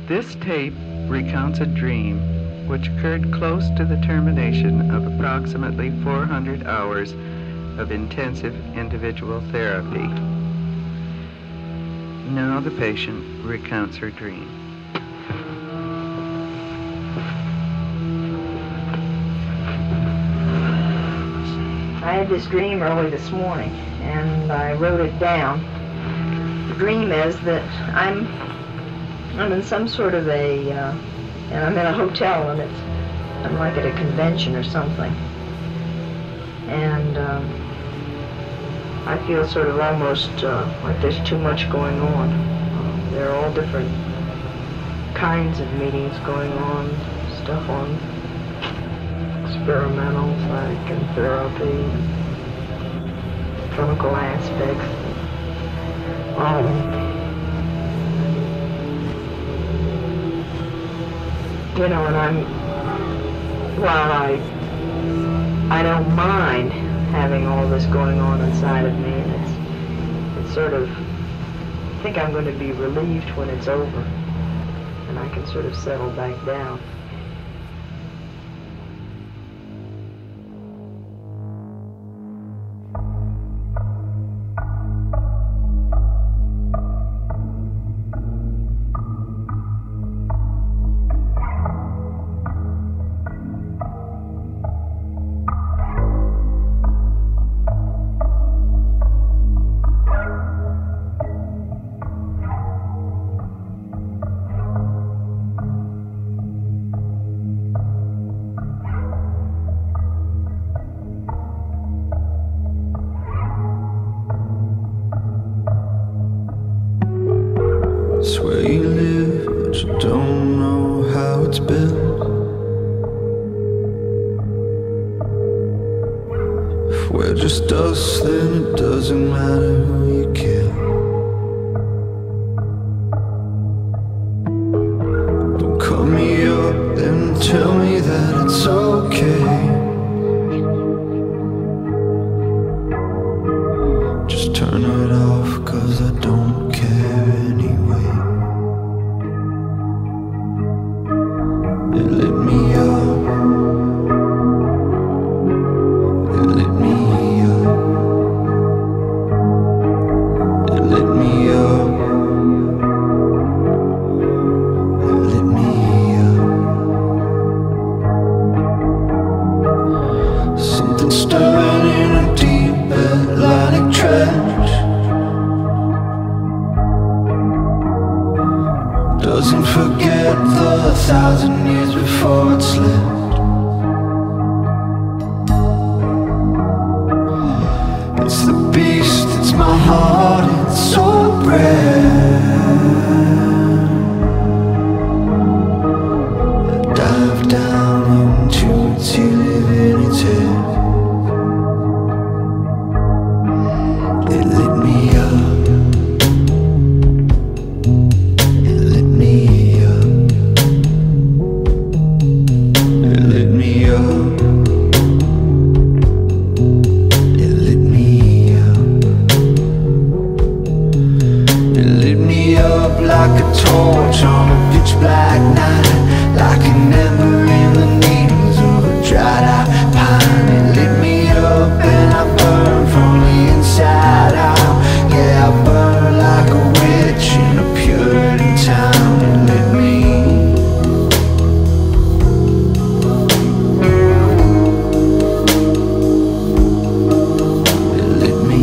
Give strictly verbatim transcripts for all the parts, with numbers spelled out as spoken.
This tape recounts a dream which occurred close to the termination of approximately four hundred hours of intensive individual therapy. Now the patient recounts her dream. I had this dream early this morning, and I wrote it down. The dream is that I'm I'm in some sort of a, uh, and I'm in a hotel, and it's, I'm like at a convention or something. And um, I feel sort of almost uh, like there's too much going on. Uh, there are all different kinds of meetings going on, stuff on experimentals like in therapy, clinical aspects. Um, You know, and I'm, while I, I don't mind having all this going on inside of me, and it's, it's sort of, I think I'm going to be relieved when it's over, and I can sort of settle back down. It's where you live, but you don't know how it's built. If we're just us, then it doesn't matter who you kill. Don't cut me up, then tell me that it's okay. Just turn it off, cause I don't care anyway. It lit me up. It lit me up. It lit me up. It lit me up. Something stirring in a deep Atlantic trench. Doesn't forget the thousand years before it slipped. It's the beast, it's my heart, it's so brave. I dive down into its you live in its head. It lit me up. Like a torch on a pitch black night, like an ember in the needles of a dried out pine. It lit me up and I burn from the inside out. Yeah, I burn like a witch in a Puritan town. It lit me. It lit me.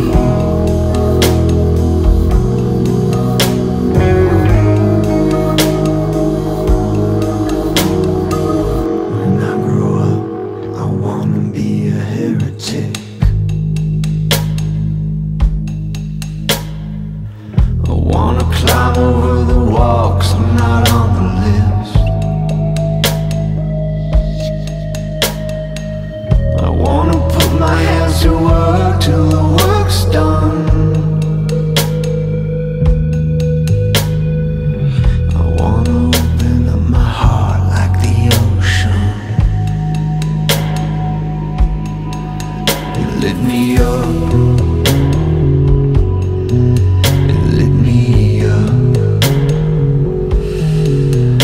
Climb over the walks, I'm not on the list. I wanna put my hands to work till the work's done. I wanna open up my heart like the ocean. You lit me up. It lit me up.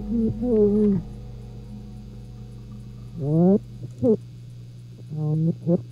What?